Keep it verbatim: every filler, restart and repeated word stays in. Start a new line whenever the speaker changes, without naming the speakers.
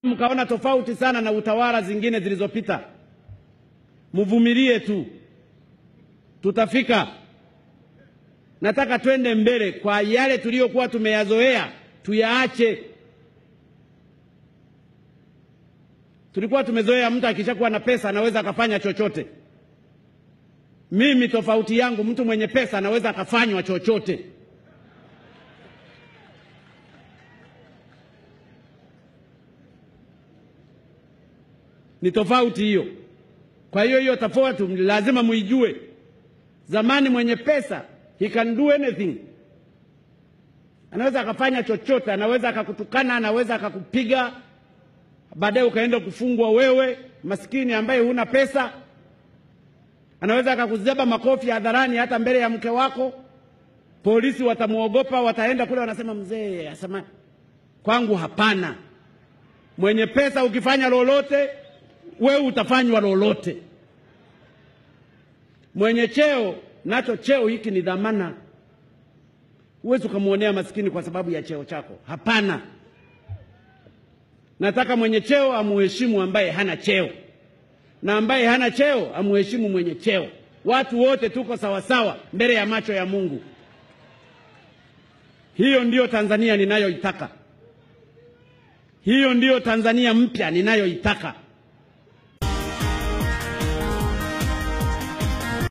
mkaona tofauti sana na utawala zingine zilizopita, mvumilie tu, tutafika. Nataka twende mbele kwa yale tuliyokuwa tumeyazoea, tuyaache. Tulikuwa tumezoea mtu akishakuwa na pesa anaweza akafanya chochote. Mimi tofauti yangu, mtu mwenye pesa anaweza akafanywa chochote. Ni tofauti hiyo. Kwa hiyo hiyo tofauti lazima muijue. Zamani mwenye pesa, he can do anything. Anaweza akafanya chochote, anaweza akakutukana, anaweza akakupiga, baadaye ukaenda kufungwa wewe, maskini ambaye huna pesa. Anaweza akakuzeba makofi hadharani hata mbele ya mke wako. Polisi watamuogopa, wataenda kule wanasema mzee, asema kwangu hapana. Mwenye pesa ukifanya lolote, wewe utafanywa lolote. Mwenye cheo, nacho cheo hiki ni dhamana. Huwezi kumuonea maskini kwa sababu ya cheo chako. Hapana. Nataka mwenye cheo amuheshimu ambaye hana cheo, na ambaye hana cheo amuheshimu mwenye cheo. Watu wote tuko sawa sawa mbele ya macho ya Mungu. Hiyo ndiyo Tanzania ninayoitaka. Hiyo ndiyo Tanzania mpya ninayoitaka.